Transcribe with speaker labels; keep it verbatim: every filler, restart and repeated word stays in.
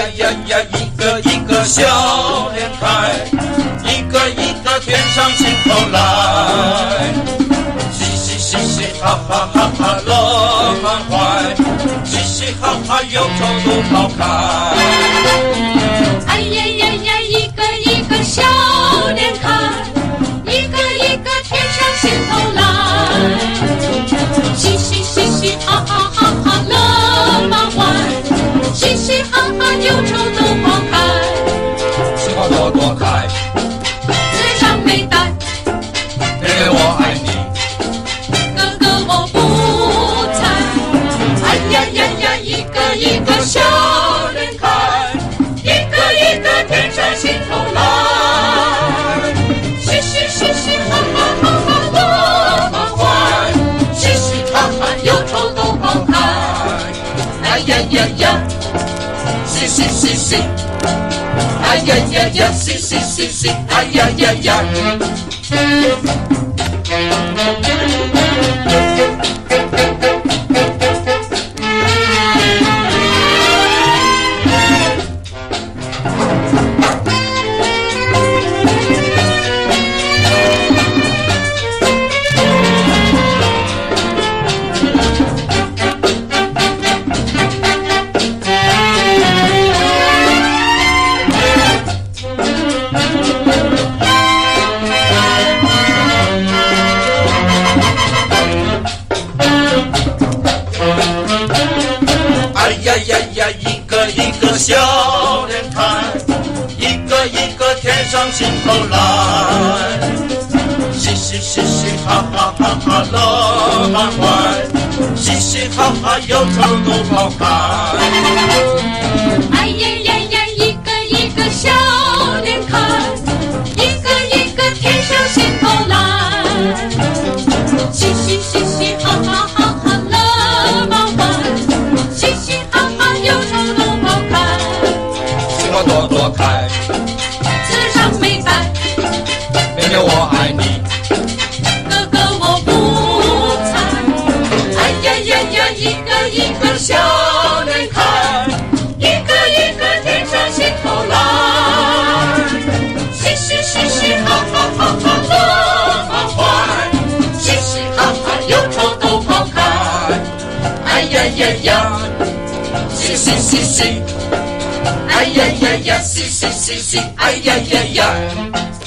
Speaker 1: 呀呀呀，一个一个笑脸开，一个一个天上心头来，嘻嘻嘻嘻哈哈哈哈乐满怀，嘻嘻哈哈忧愁都抛开。
Speaker 2: 哎呀呀呀，一个一个笑脸开，一个一个天上心头来，嘻嘻嘻嘻哈哈哈哈乐满怀，嘻嘻哈哈忧愁都抛开。
Speaker 1: 情花朵朵开，
Speaker 2: 纸上没带，
Speaker 1: 妹妹我爱你，
Speaker 2: 哥哥我不猜。哎呀呀呀，一个一个笑脸开，一个一个天上心头来，嘻嘻嘻嘻哈哈哈哈乐满怀，嘻嘻哈哈忧愁都抛开。哎呀呀呀，嘻嘻嘻嘻，哎呀呀呀，嘻嘻嘻嘻，哎呀呀呀。呀呀呀，一个一个笑脸开，一个一个天上心头来，嘻嘻嘻嘻哈哈哈哈乐满怀，嘻嘻哈哈忧愁都抛开。 哎呀呀呀，一个一个笑脸开，一个一个天上心头来，嘻嘻嘻嘻哈哈哈哈乐满怀，嘻嘻哈哈忧愁都抛开。
Speaker 1: 情花朵朵开，
Speaker 2: 纸上没带，
Speaker 1: 妹妹我爱你，
Speaker 2: 哥哥我不猜。哎呀呀呀，一个一个笑脸开，一个一个天上心头来，嘻嘻嘻嘻哈哈哈哈乐满怀，嘻嘻哈哈忧愁都抛开。哎呀呀呀，嘻嘻嘻嘻，哎呀呀呀，嘻嘻嘻嘻，哎呀呀呀。